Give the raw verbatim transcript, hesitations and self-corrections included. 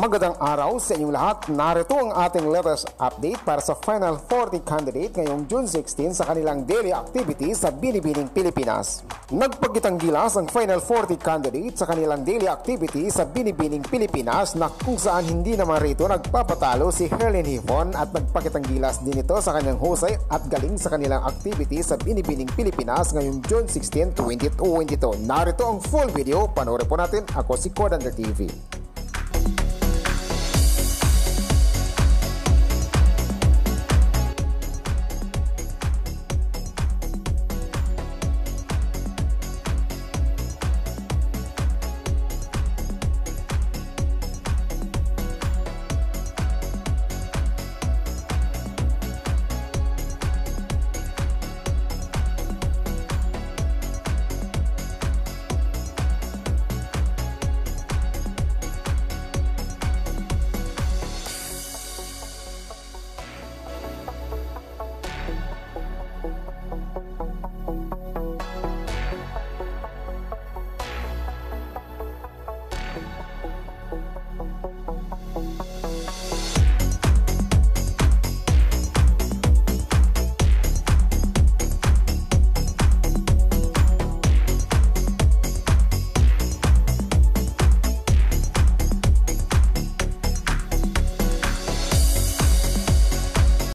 Magandang araw sa inyong lahat. Narito ang ating latest update para sa Final forty candidate ngayong June sixteen sa kanilang daily activities sa Binibining Pilipinas. Nagpagitang gilas ang Final forty candidate sa kanilang daily activities sa Binibining Pilipinas na kung saan hindi naman rito nagpapatalo si Herlin Hifon at nagpakitang gilas din ito sa kanyang husay at galing sa kanilang activities sa Binibining Pilipinas ngayong June sixteen, twenty twenty-two. Narito ang full video, panoorin po natin. Ako si Kodander T V.